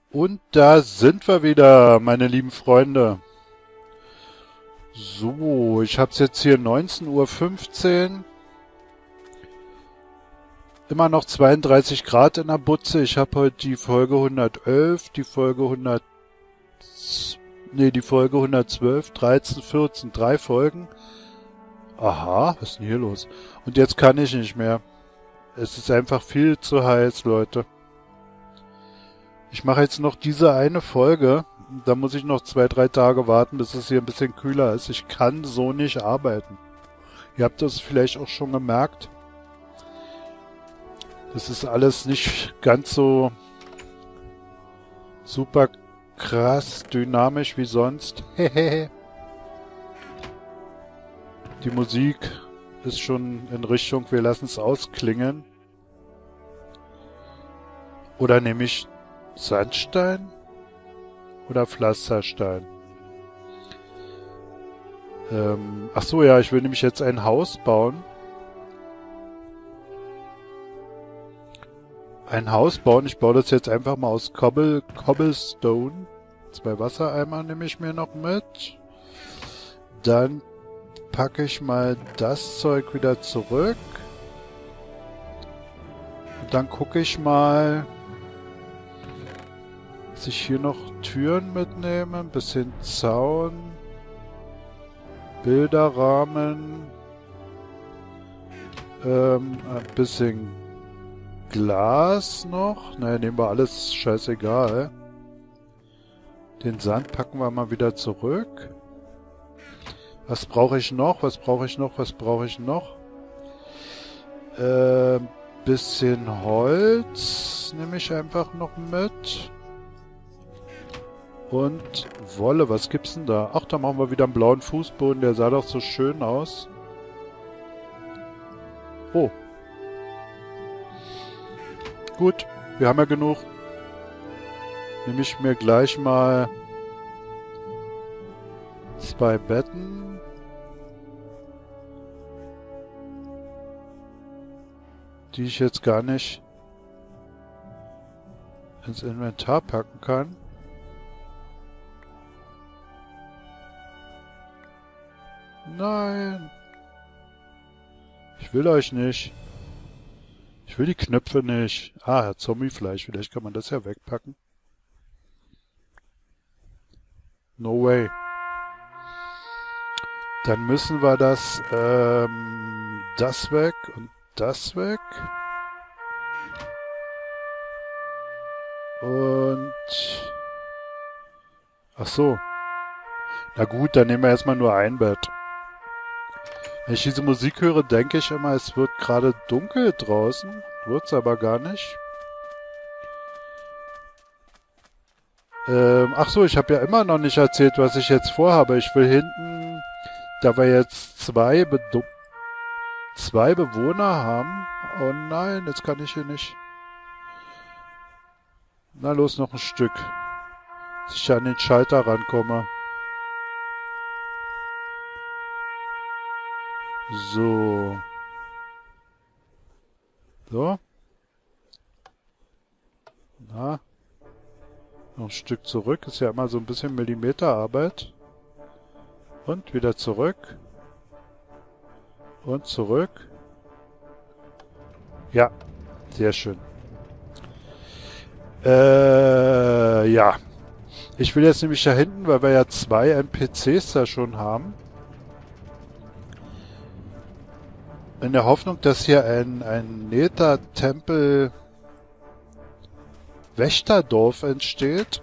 Und da sind wir wieder, meine lieben Freunde. So, ich habe es jetzt hier 19:15 Uhr. Immer noch 32 Grad in der Butze. Ich habe heute die Folge 111, die Folge 100, die Folge 112, 13, 14, 3 Folgen. Aha, was ist denn hier los? Und jetzt kann ich nicht mehr. Es ist einfach viel zu heiß, Leute. Ich mache jetzt noch diese eine Folge. Da muss ich noch 2, 3 Tage warten, bis es hier ein bisschen kühler ist. Ich kann so nicht arbeiten. Ihr habt das vielleicht auch schon gemerkt. Das ist alles nicht ganz so super krass dynamisch wie sonst. Die Musik ist schon in Richtung, wir lassen es ausklingen. Oder nehme ich Sandstein oder Pflasterstein? Ach so, ja, ich will nämlich jetzt ein Haus bauen. Ich baue das jetzt einfach mal aus Cobblestone. 2 Wassereimer nehme ich mir noch mit. Dann packe ich mal das Zeug wieder zurück. Und dann gucke ich mal, dass ich hier noch Türen mitnehme. Ein bisschen Zaun. Bilderrahmen. Ein bisschen Glas noch. Naja, nehmen wir alles, scheißegal. Den Sand packen wir mal wieder zurück. Was brauche ich noch? Was brauche ich noch? Was brauche ich noch? Bisschen Holz nehme ich einfach noch mit. Und Wolle, was gibt's denn da? Ach, da machen wir wieder einen blauen Fußboden. Der sah doch so schön aus. Oh. Gut, wir haben ja genug. Nehme ich mir gleich mal 2 Betten. Die ich jetzt gar nicht ins Inventar packen kann. Nein. Ich will euch nicht. Ich will die Knöpfe nicht. Ah, Zombiefleisch. Vielleicht kann man das ja wegpacken. No way. Dann müssen wir das weg und das weg. Und... Ach so. Na gut, dann nehmen wir erstmal nur ein Bett. Wenn ich diese Musik höre, denke ich immer, es wird gerade dunkel draußen. Wird's aber gar nicht. Ach so, ich habe ja immer noch nicht erzählt, was ich jetzt vorhabe. Ich will hinten, da wir jetzt zwei Bewohner haben. Oh nein, jetzt kann ich hier nicht. Na los, noch ein Stück. Dass ich an den Schalter rankomme. So. So. Na. Noch ein Stück zurück. Ist ja immer so ein bisschen Millimeterarbeit. Und wieder zurück. Und zurück. Ja. Sehr schön. Ja. Ich will jetzt nämlich da hinten, weil wir ja 2 NPCs da schon haben. In der Hoffnung, dass hier ein Nether-Tempel Wächterdorf entsteht.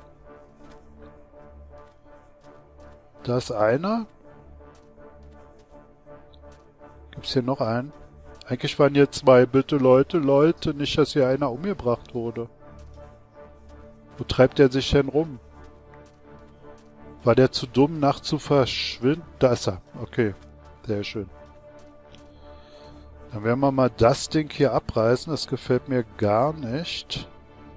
Da ist einer. Gibt's hier noch einen? Eigentlich waren hier 2. Bitte Leute, nicht, dass hier einer umgebracht wurde. Wo treibt der sich denn rum? War der zu dumm, nachts zu verschwinden? Da ist er. Okay, sehr schön. Dann werden wir mal das Ding hier abreißen. Das gefällt mir gar nicht.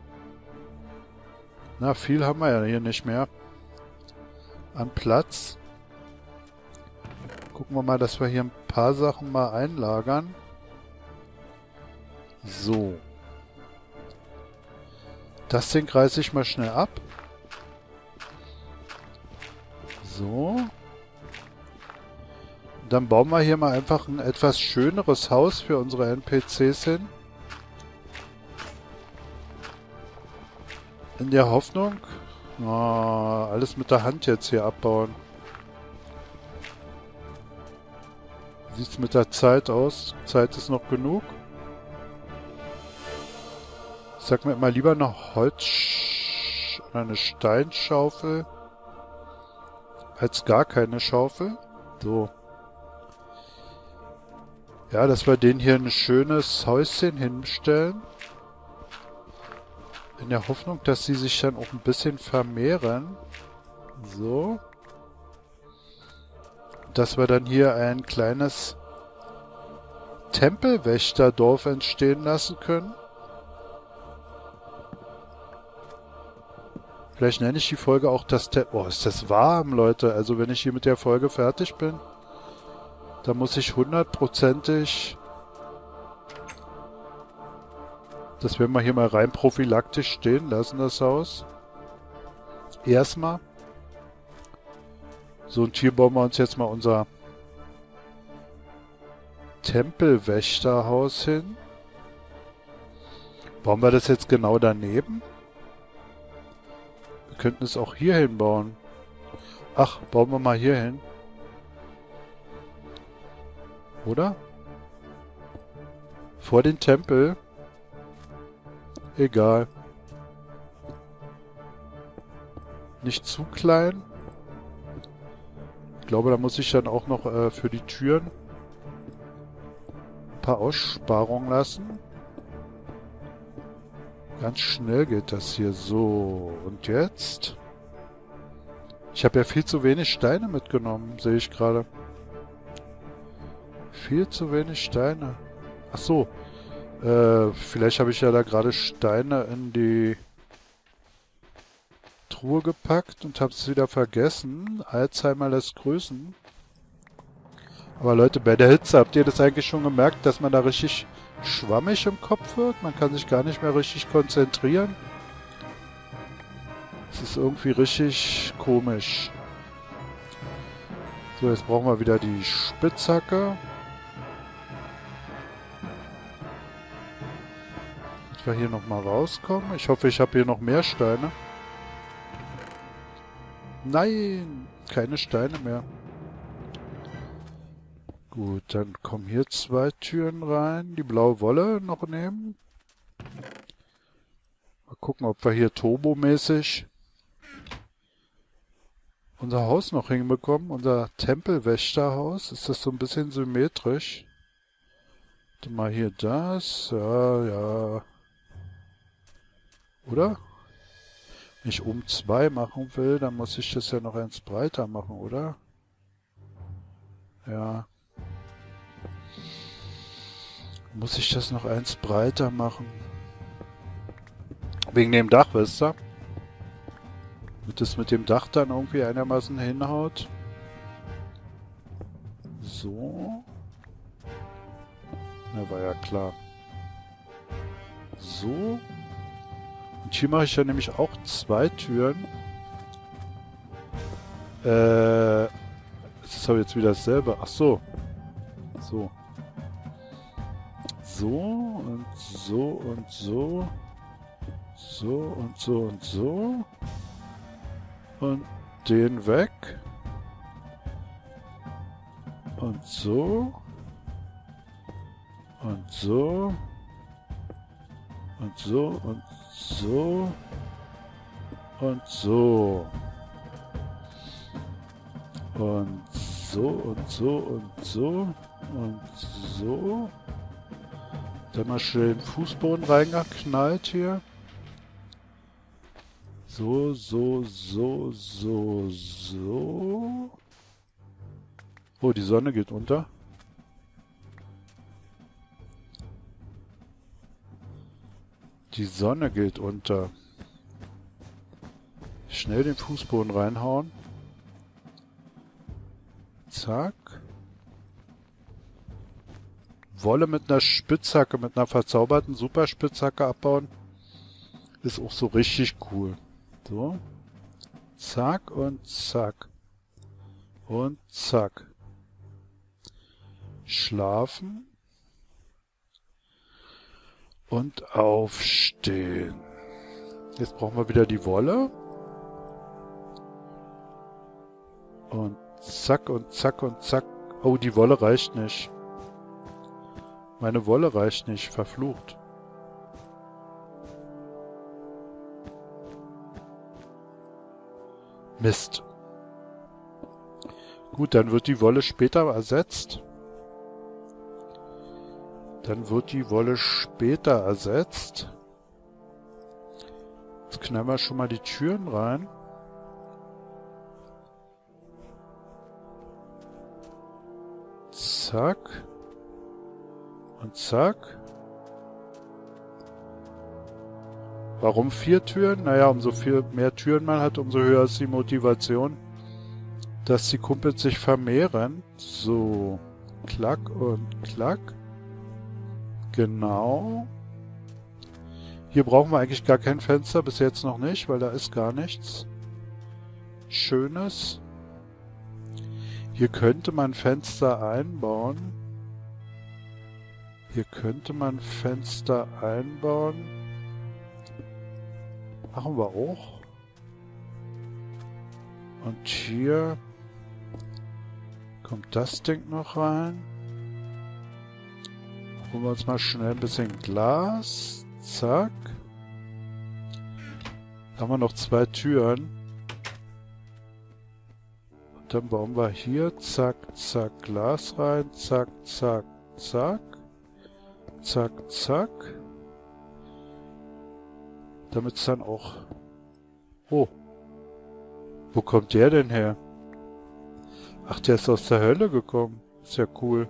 Na, viel haben wir ja hier nicht mehr an Platz. Gucken wir mal, dass wir hier ein paar Sachen mal einlagern. So. Das Ding reiße ich mal schnell ab. So. Dann bauen wir hier mal einfach ein etwas schöneres Haus für unsere NPCs hin. In der Hoffnung... Oh, alles mit der Hand jetzt hier abbauen. Sieht's mit der Zeit aus? Zeit ist noch genug. Ich sag mir immer lieber eine oder eine Steinschaufel als gar keine Schaufel. So. Ja, dass wir denen hier ein schönes Häuschen hinstellen. In der Hoffnung, dass sie sich dann auch ein bisschen vermehren. So. Dass wir dann hier ein kleines Tempelwächterdorf entstehen lassen können. Vielleicht nenne ich die Folge auch das Oh, ist das warm, Leute. Also wenn ich hier mit der Folge fertig bin, dann muss ich hundertprozentig... Das werden wir hier mal rein prophylaktisch stehen lassen, das Haus. Erstmal. So, und hier bauen wir uns jetzt mal unser Tempelwächterhaus hin. Bauen wir das jetzt genau daneben? Wir könnten es auch hier hinbauen. Ach, bauen wir mal hier hin. Oder? Vor den Tempel. Egal. Nicht zu klein. Ich glaube, da muss ich dann auch noch für die Türen ein paar Aussparungen lassen. Ganz schnell geht das hier so. Und jetzt? Ich habe ja viel zu wenig Steine mitgenommen, sehe ich gerade. Viel zu wenig Steine. Ach so. Vielleicht habe ich ja da gerade Steine in die Truhe gepackt und habe es wieder vergessen. Alzheimer lässt grüßen. Aber Leute, bei der Hitze habt ihr das eigentlich schon gemerkt, dass man da richtig schwammig im Kopf wird? Man kann sich gar nicht mehr richtig konzentrieren. Es ist irgendwie richtig komisch. So, jetzt brauchen wir wieder die Spitzhacke. Wir hier nochmal rauskommen. Ich hoffe, ich habe hier noch mehr Steine. Nein, keine Steine mehr. Gut, dann kommen hier 2 Türen rein. Die blaue Wolle noch nehmen. Mal gucken, ob wir hier turbomäßig unser Haus noch hinbekommen. Unser Tempelwächterhaus. Ist das so ein bisschen symmetrisch? Mal hier das. Ja, ja. Oder? Wenn ich um 2 machen will, dann muss ich das ja noch eins breiter machen, oder? Ja. Muss ich das noch eins breiter machen? Wegen dem Dach, wisst ihr? Damit es mit dem Dach dann irgendwie einigermaßen hinhaut. So. Na, war ja klar. So. Und hier mache ich ja nämlich auch 2 Türen. Es ist aber jetzt wieder dasselbe. Ach so. So. So und so und so. So und so und so. Und den weg. Und so. Und so. Und so und so. Und so. Und so und so und so. Und so. Dann mal schön Fußboden reingeknallt hier. So, so, so, so, so. Oh, die Sonne geht unter. Die Sonne geht unter. Schnell den Fußboden reinhauen. Zack. Wolle mit einer Spitzhacke, mit einer verzauberten Superspitzhacke abbauen. Ist auch so richtig cool. So. Zack und zack. Und zack. Schlafen. Und aufstehen. Jetzt brauchen wir wieder die Wolle. Und zack und zack und zack. Oh, die Wolle reicht nicht. Meine Wolle reicht nicht. Verflucht. Mist. Gut, dann wird die Wolle später ersetzt. Jetzt knallen wir schon mal die Türen rein. Zack. Und zack. Warum 4 Türen? Naja, umso viel mehr Türen man hat, umso höher ist die Motivation, dass die Kumpels sich vermehren. So. Klack und klack. Genau. Hier brauchen wir eigentlich gar kein Fenster, bis jetzt noch nicht, weil da ist gar nichts Schönes. Hier könnte man Fenster einbauen. Machen wir auch. Und hier kommt das Ding noch rein. Holen wir uns mal schnell ein bisschen Glas. Zack. Da haben wir noch 2 Türen. Und dann bauen wir hier, zack, zack, Glas rein, zack, zack, zack, zack, zack. Damit es dann auch... Oh. Wo kommt der denn her? Ach, der ist aus der Hölle gekommen. Ist ja cool.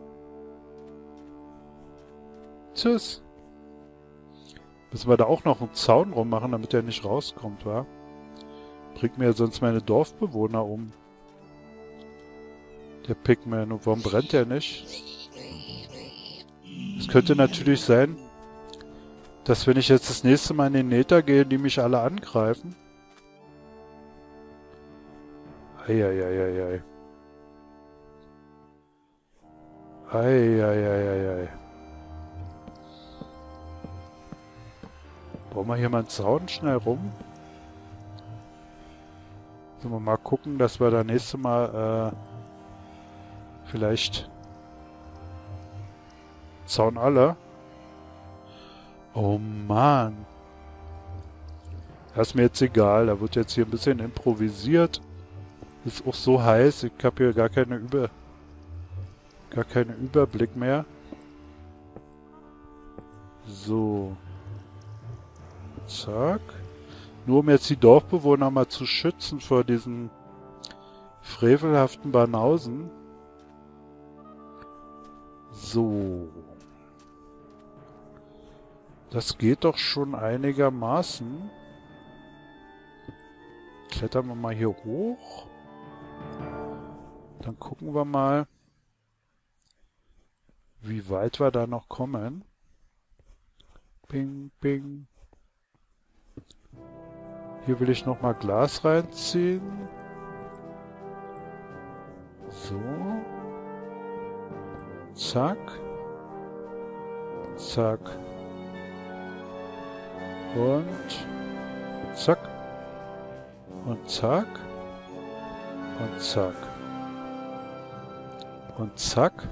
Tschüss. Müssen wir da auch noch einen Zaun rummachen, damit er nicht rauskommt, wa? Bringt mir ja sonst meine Dorfbewohner um. Der Pigman. Und warum brennt er nicht? Es könnte natürlich sein, dass wenn ich jetzt das nächste Mal in den Nether gehe, die mich alle angreifen. Eieieiei. Eieieiei. Bauen wir hier mal einen Zaun schnell rum. Sollen wir mal gucken, dass wir da nächste Mal vielleicht Zaun alle. Oh Mann. Das ist mir jetzt egal. Da wird jetzt hier ein bisschen improvisiert. Ist auch so heiß. Ich habe hier gar keinen Überblick mehr. So. Zack. Nur um jetzt die Dorfbewohner mal zu schützen vor diesen frevelhaften Banausen. So. Das geht doch schon einigermaßen. Klettern wir mal hier hoch. Dann gucken wir mal, wie weit wir da noch kommen. Ping, ping. Hier will ich noch mal Glas reinziehen. So. Zack. Zack. Und zack. Und zack. Und zack. Und zack.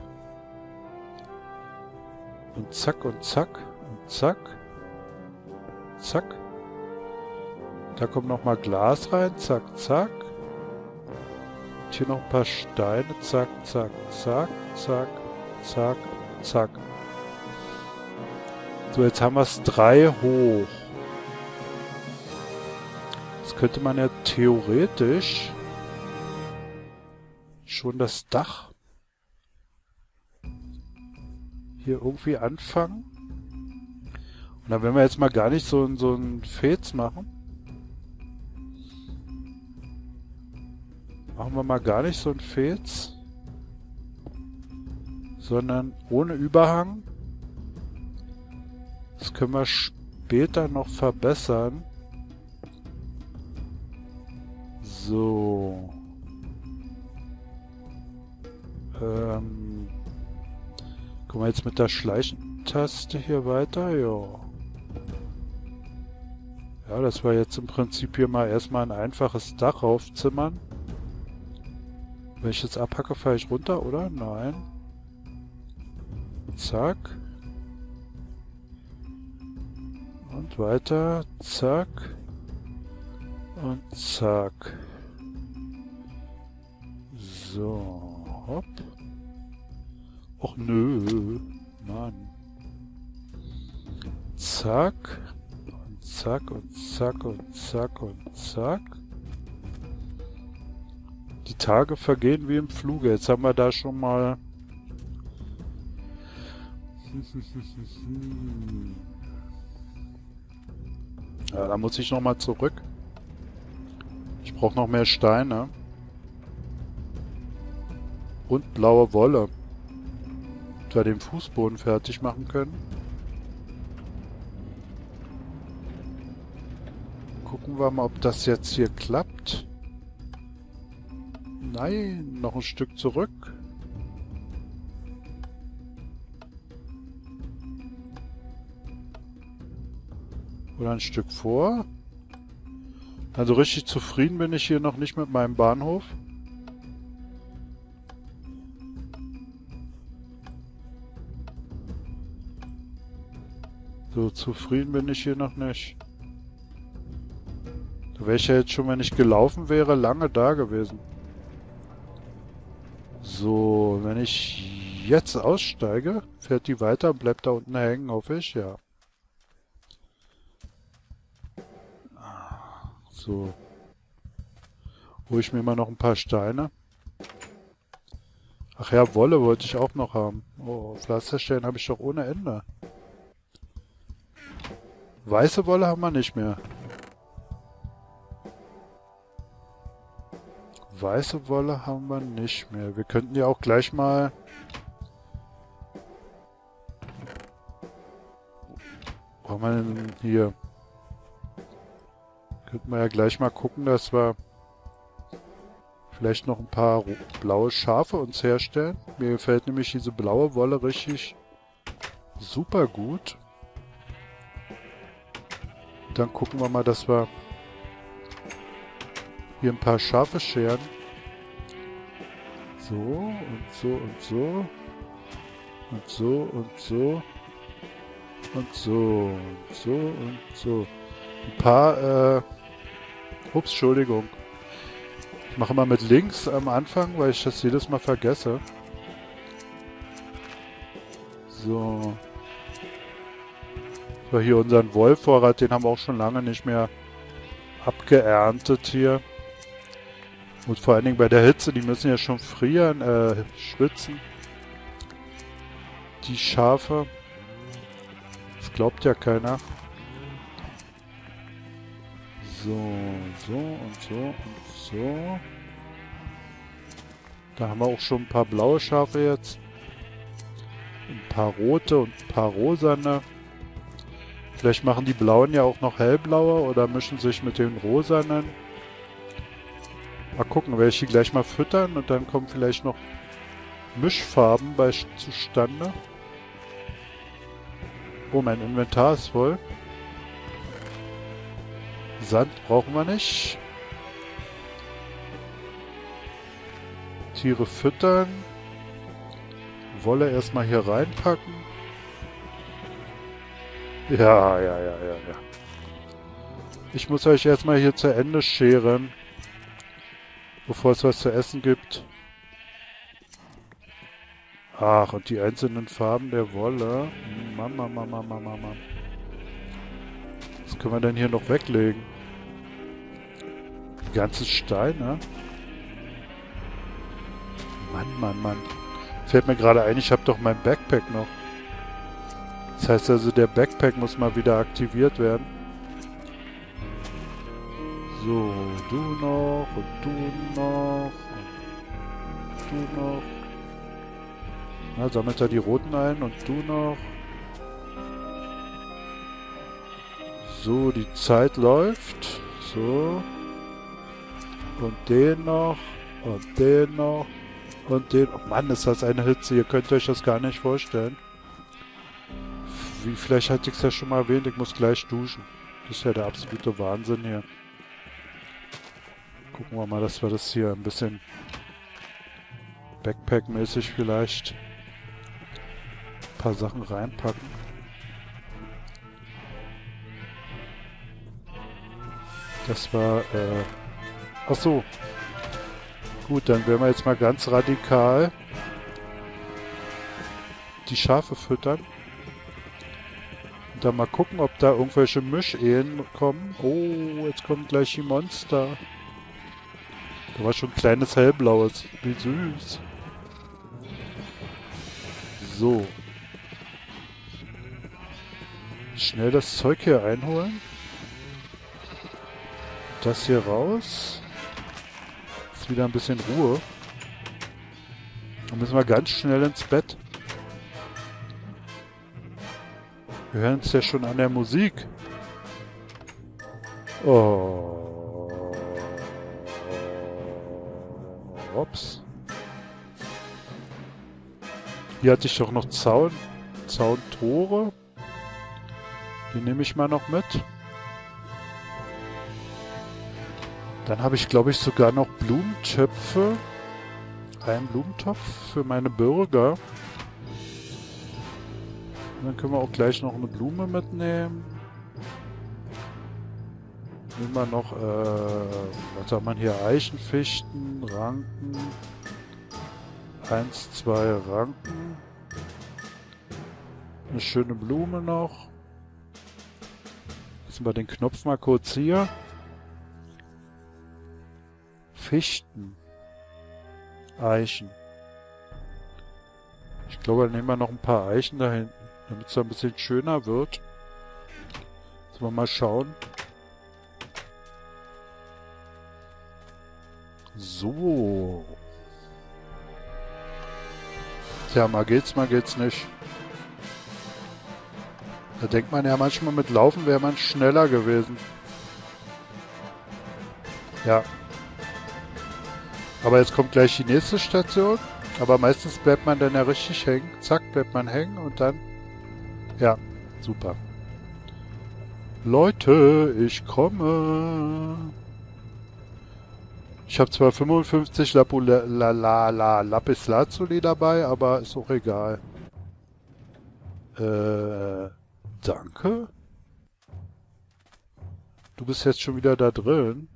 Und zack und zack. Und zack. Zack. Da kommt noch mal Glas rein. Zack, zack. Und hier noch ein paar Steine. Zack, zack, zack, zack, zack, zack. So, jetzt haben wir es 3 hoch. Jetzt könnte man ja theoretisch schon das Dach hier irgendwie anfangen. Und dann werden wir jetzt mal gar nicht so ein Fez machen. Machen wir mal gar nicht so ein Fez. Sondern ohne Überhang. Das können wir später noch verbessern. So. Kommen wir jetzt mit der Schleichentaste hier weiter? Ja. Ja, das war jetzt im Prinzip hier mal erstmal ein einfaches Dach aufzimmern. Wenn ich jetzt abhacke, fahre ich runter, oder? Nein. Zack. Und weiter. Zack. Und zack. So. Hopp. Och nö. Mann. Zack. Und zack und zack und zack und zack. Die Tage vergehen wie im Fluge. Jetzt haben wir da schon mal... Ja, da muss ich nochmal zurück. Ich brauche noch mehr Steine. Und blaue Wolle. Damit wir den Fußboden fertig machen können. Gucken wir mal, ob das jetzt hier klappt. Nein, noch ein Stück zurück. Oder ein Stück vor. Also richtig zufrieden bin ich hier noch nicht mit meinem Bahnhof. So zufrieden bin ich hier noch nicht. Da wäre ich ja jetzt schon, wenn ich gelaufen wäre, lange da gewesen. So, wenn ich jetzt aussteige, fährt die weiter und bleibt da unten hängen, hoffe ich, ja. So. Hole ich mir mal noch ein paar Steine. Ach ja, Wolle wollte ich auch noch haben. Oh, Pflastersteine habe ich doch ohne Ende. Weiße Wolle haben wir nicht mehr. Weiße Wolle haben wir nicht mehr. Wir könnten ja auch gleich mal... Wo haben wir denn hier? Könnten wir ja gleich mal gucken, dass wir vielleicht noch ein paar blaue Schafe uns herstellen. Mir gefällt nämlich diese blaue Wolle richtig super gut. Dann gucken wir mal, dass wir hier ein paar Schafe scheren. So und so und so. Und so und so. Und so und so und so. Ein paar, ups, Entschuldigung. Ich mache mal mit links am Anfang, weil ich das jedes Mal vergesse. So. So, hier unseren Wollvorrat, den haben wir auch schon lange nicht mehr abgeerntet hier. Und vor allen Dingen bei der Hitze, die müssen ja schon frieren, schwitzen. Die Schafe. Das glaubt ja keiner. So, so und so und so. Da haben wir auch schon ein paar blaue Schafe jetzt. Ein paar rote und ein paar rosane. Vielleicht machen die blauen ja auch noch hellblaue oder mischen sich mit den rosanen. Mal gucken, werde ich die gleich mal füttern und dann kommen vielleicht noch Mischfarben zustande. Oh, mein Inventar ist voll. Sand brauchen wir nicht. Tiere füttern. Wolle erstmal hier reinpacken. Ja. Ich muss euch erstmal hier zu Ende scheren, bevor es was zu essen gibt. Ach, und die einzelnen Farben der Wolle. Mama. Was können wir denn hier noch weglegen? Die ganzen Steine. Mann. Fällt mir gerade ein, ich habe doch mein Backpack noch. Das heißt also, der Backpack muss mal wieder aktiviert werden. So, du noch und du noch und du noch. Na, sammelt er die roten ein und du noch. So, die Zeit läuft. So. Und den noch. Und den noch. Und den... Oh Mann, ist das eine Hitze. Ihr könnt euch das gar nicht vorstellen. Vielleicht hatte ich es ja schon mal erwähnt. Ich muss gleich duschen. Das ist ja der absolute Wahnsinn hier. Gucken wir mal, dass wir das hier ein bisschen Backpack-mäßig vielleicht ein paar Sachen reinpacken. Das war, ach so. Gut, dann werden wir jetzt mal ganz radikal die Schafe füttern. Und dann mal gucken, ob da irgendwelche Mischehen kommen. Oh, jetzt kommen gleich die Monster. Da war schon ein kleines hellblaues. Wie süß. So. Schnell das Zeug hier einholen. Das hier raus. Jetzt wieder ein bisschen Ruhe. Dann müssen wir ganz schnell ins Bett. Wir hören es ja schon an der Musik. Oh. Ups. Hier hatte ich doch noch Zauntore. Die nehme ich mal noch mit. Dann habe ich, glaube ich, sogar noch Blumentöpfe. Einen Blumentopf für meine Bürger. Und dann können wir auch gleich noch eine Blume mitnehmen. Nehmen wir noch, was hat man hier? Eichenfichten, Ranken. 1, 2 Ranken. Eine schöne Blume noch. Lassen wir den Knopf mal kurz hier. Fichten. Eichen. Ich glaube, dann nehmen wir noch ein paar Eichen da hinten, damit es ein bisschen schöner wird. Sollen wir mal schauen. So. Tja, mal geht's nicht. Da denkt man ja manchmal, mit Laufen wäre man schneller gewesen. Ja. Aber jetzt kommt gleich die nächste Station. Aber meistens bleibt man dann ja richtig hängen. Zack, bleibt man hängen und dann... Ja, super. Leute, ich komme. Ich habe zwar 55 Lapislazuli dabei, aber ist auch egal. Danke? Du bist jetzt schon wieder da drin.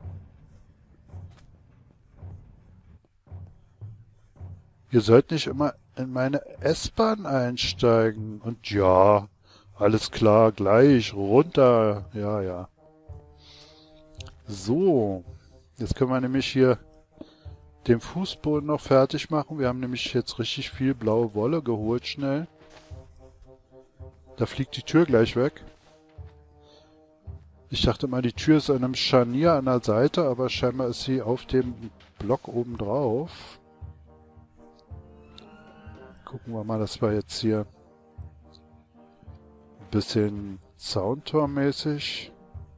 Ihr sollt nicht immer in meine S-Bahn einsteigen. Und ja, alles klar, gleich, runter. Ja, ja. So, jetzt können wir nämlich hier den Fußboden noch fertig machen. Wir haben nämlich jetzt richtig viel blaue Wolle geholt, schnell. Da fliegt die Tür gleich weg. Ich dachte mal, die Tür ist an einem Scharnier an der Seite, aber scheinbar ist sie auf dem Block oben drauf. Gucken wir mal, dass wir jetzt hier ein bisschen Soundtor-mäßig.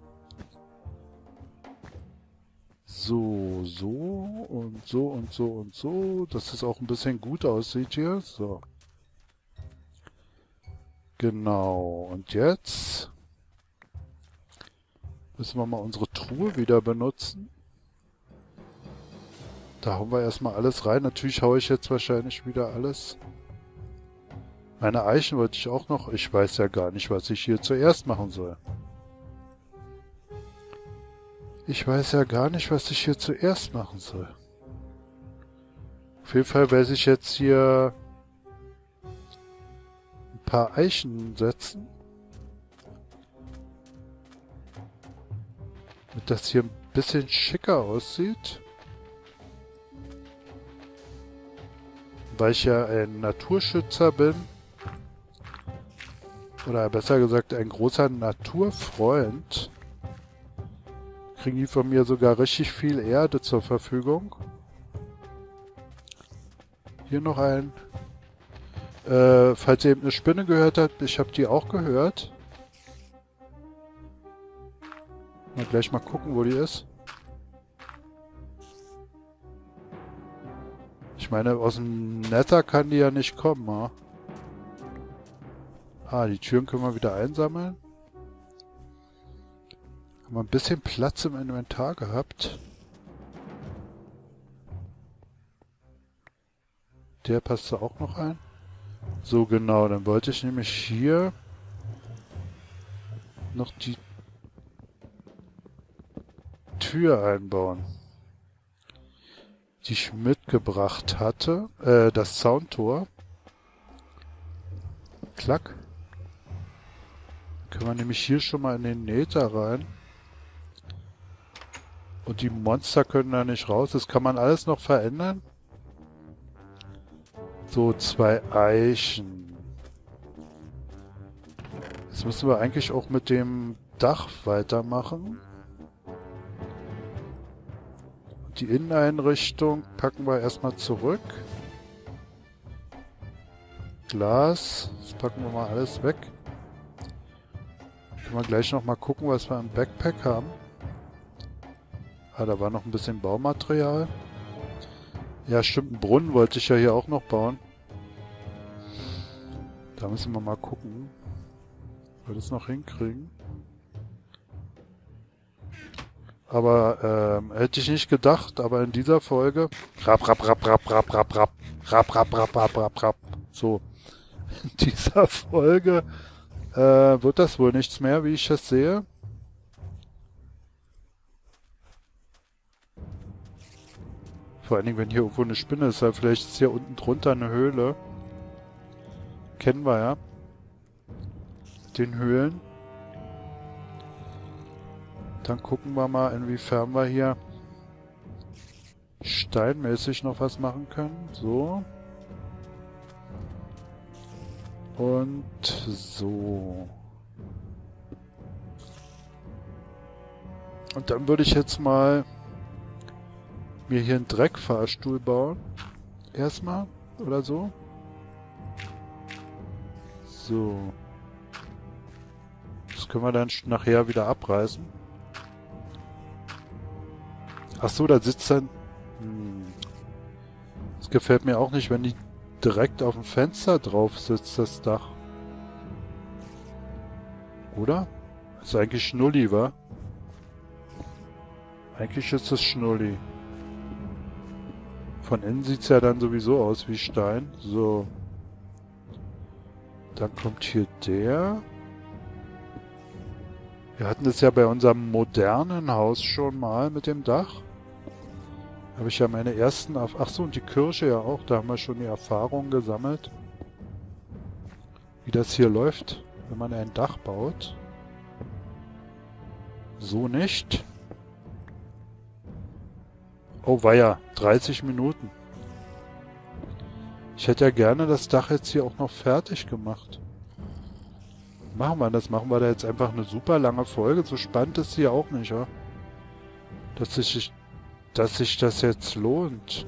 So, so und so und so und so, dass es auch ein bisschen gut aussieht hier. So. Genau. Und jetzt müssen wir mal unsere Truhe wieder benutzen. Da hauen wir erstmal alles rein. Natürlich haue ich jetzt wahrscheinlich wieder alles. Meine Eichen wollte ich auch noch. Ich weiß ja gar nicht, was ich hier zuerst machen soll. Ich weiß ja gar nicht, was ich hier zuerst machen soll. Auf jeden Fall werde ich jetzt hier ein paar Eichen setzen. Damit das hier ein bisschen schicker aussieht. Weil ich ja ein Naturschützer bin. Oder besser gesagt ein großer Naturfreund. Kriegen die von mir sogar richtig viel Erde zur Verfügung. Hier noch ein. Falls ihr eben eine Spinne gehört habt, ich habe die auch gehört. Mal gleich mal gucken, wo die ist. Ich meine, aus dem Nether kann die ja nicht kommen, ha? Ah, die Türen können wir wieder einsammeln. Haben wir ein bisschen Platz im Inventar gehabt. Der passt da auch noch ein. So, genau. Dann wollte ich nämlich hier noch die Tür einbauen, die ich mitgebracht hatte. Das Soundtor. Klack. Können wir nämlich hier schon mal in den Nether rein. Und die Monster können da nicht raus. Das kann man alles noch verändern. So, 2 Eichen. Jetzt müssen wir eigentlich auch mit dem Dach weitermachen. Die Inneneinrichtung packen wir erstmal zurück. Glas. Das packen wir mal alles weg. Können wir gleich noch mal gucken, was wir im Backpack haben. Ah, da war noch ein bisschen Baumaterial. Ja, stimmt, einen Brunnen wollte ich ja hier auch noch bauen. Da müssen wir mal gucken, ob wir das noch hinkriegen. Aber, hätte ich nicht gedacht, aber in dieser Folge... Rap, rap, rap, rap, rap, rap, rap. Rap, rap, rap, rap, rap, rap. So. In dieser Folge, wird das wohl nichts mehr, wie ich das sehe. Vor allen Dingen, wenn hier irgendwo eine Spinne ist, vielleicht ist hier unten drunter eine Höhle. Kennen wir ja. Den Höhlen. Dann gucken wir mal, inwiefern wir hier steinmäßig noch was machen können. So. Und so. Und dann würde ich jetzt mal mir hier einen Dreckfahrstuhl bauen. Erstmal. Oder so. So. Das können wir dann nachher wieder abreißen. Ach so, da sitzt dann... Das gefällt mir auch nicht, wenn die direkt auf dem Fenster drauf sitzt, das Dach. Oder? Das ist eigentlich Schnulli, wa? Eigentlich ist das Schnulli. Von innen sieht es ja dann sowieso aus wie Stein. So. Dann kommt hier der. Wir hatten das ja bei unserem modernen Haus schon mal mit dem Dach. Habe ich ja meine ersten... Ach so, und die Kirche ja auch. Da haben wir schon die Erfahrung gesammelt. Wie das hier läuft, wenn man ein Dach baut. So nicht. Oh weia, 30 Minuten. Ich hätte ja gerne das Dach jetzt hier auch noch fertig gemacht. Machen wir das? Machen wir da jetzt einfach eine super lange Folge? So spannend ist sie ja auch nicht, ja? Dass sich das jetzt lohnt,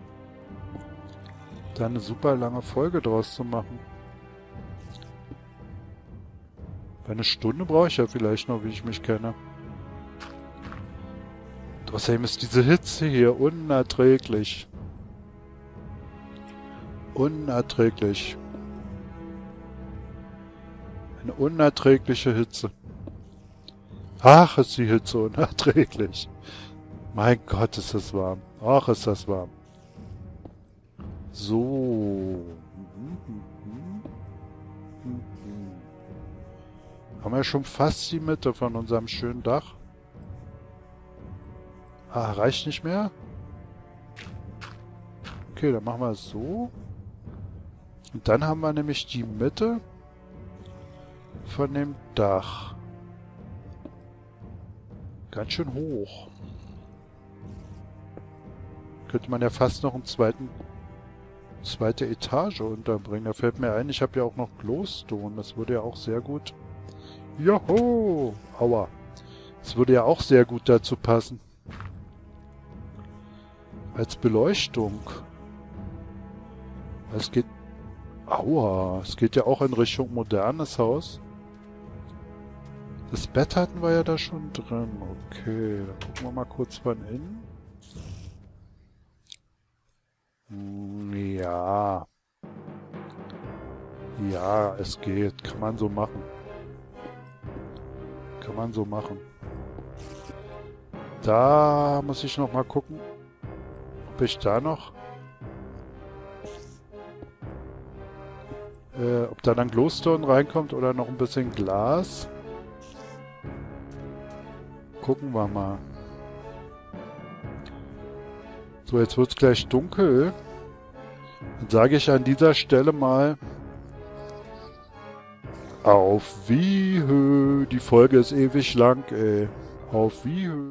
da eine super lange Folge draus zu machen. Eine Stunde brauche ich ja vielleicht noch, wie ich mich kenne. Außerdem ist diese Hitze hier unerträglich. Unerträglich. Eine unerträgliche Hitze. Ach, ist die Hitze unerträglich. Mein Gott, ist das warm. Ach, ist das warm. So. Haben wir schon fast die Mitte von unserem schönen Dach. Ah, reicht nicht mehr? Okay, dann machen wir es so. Und dann haben wir nämlich die Mitte von dem Dach. Ganz schön hoch. Könnte man ja fast noch einen zweite Etage unterbringen. Da fällt mir ein, ich habe ja auch noch Glowstone. Das würde ja auch sehr gut... Joho! Aua. Das würde ja auch sehr gut dazu passen. Als Beleuchtung. Es geht... Aua. Es geht ja auch in Richtung modernes Haus. Das Bett hatten wir ja da schon drin. Okay, dann gucken wir mal kurz von innen. Ja. Ja, es geht. Kann man so machen. Kann man so machen. Da muss ich noch mal gucken, ob ich da noch... ob da dann Glowstone reinkommt oder noch ein bisschen Glas. Gucken wir mal. So, jetzt wird es gleich dunkel. Dann sage ich an dieser Stelle mal auf Wiehö. Die Folge ist ewig lang, ey. Auf Wiehö.